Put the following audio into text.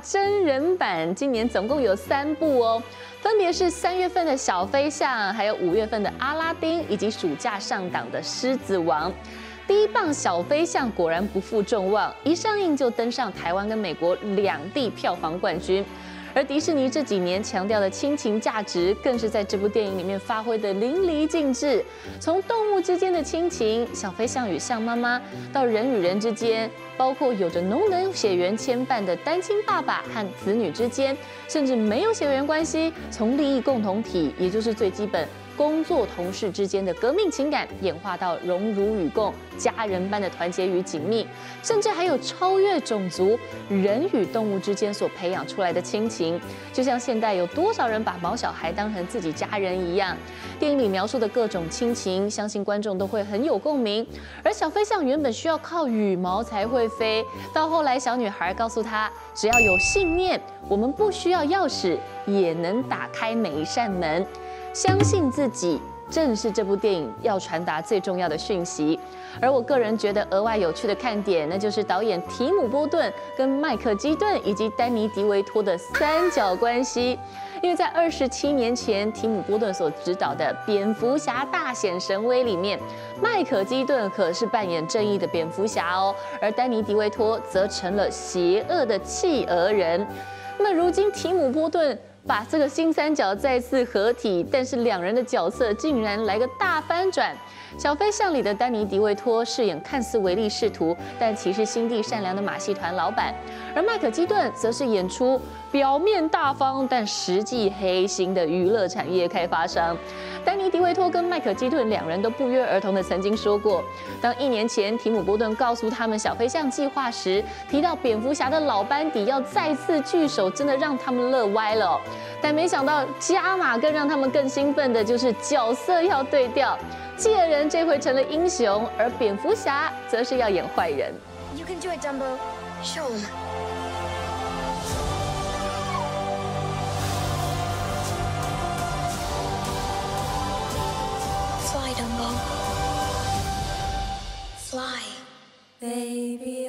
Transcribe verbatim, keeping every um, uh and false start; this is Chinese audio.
真人版今年总共有三部哦，分别是三月份的小飞象，还有五月份的阿拉丁，以及暑假上档的狮子王。第一棒小飞象果然不负众望，一上映就登上台湾跟美国两地票房冠军。而迪士尼这几年强调的亲情价值，更是在这部电影里面发挥的淋漓尽致。从动物之间的亲情，小飞象与象妈妈，到人与人之间，包括有着浓浓血缘牵绊的单亲爸爸和子女之间，甚至没有血缘关系，从利益共同体，也就是最基本工作同事之间的革命情感，演化到荣辱与共、家人般的团结与紧密，甚至还有超越种族、人与动物之间所培养出来的亲情。就像现代有多少人把毛小孩当成自己家人一样，电影里描述的各种亲情，相信观众都会很有共鸣。而小飞象原本需要靠羽毛才会飞，到后来小女孩告诉他，只要有信念，我们不需要钥匙也能打开每一扇门。相信自己，正是这部电影要传达最重要的讯息。而我个人觉得额外有趣的看点，那就是导演提姆·波顿跟麦克·基顿以及丹尼·迪维托的三角关系。因为在二十七年前，提姆·波顿所执导的《蝙蝠侠大显神威》里面，麦克·基顿可是扮演正义的蝙蝠侠哦，而丹尼·迪维托则成了邪恶的企鹅人。那么如今提姆·波顿把这个新三角再次合体，但是两人的角色竟然来个大翻转。小飞象里的丹尼·迪维托饰演看似唯利是图，但其实心地善良的马戏团老板，而麦克·基顿则是演出表面大方但实际黑心的娱乐产业开发商。丹尼·迪维托跟麦克·基顿两人都不约而同的曾经说过，当一年前提姆·波顿告诉他们小飞象计划时，提到蝙蝠侠的老班底要再次聚首，真的让他们乐歪了。但没想到加码更让他们更兴奋的就是角色要对调，企鹅人这回成了英雄，而蝙蝠侠则是要演坏人。 You can do it, Dumbo. Show 'em. Fly, Dumbo. Fly. Baby.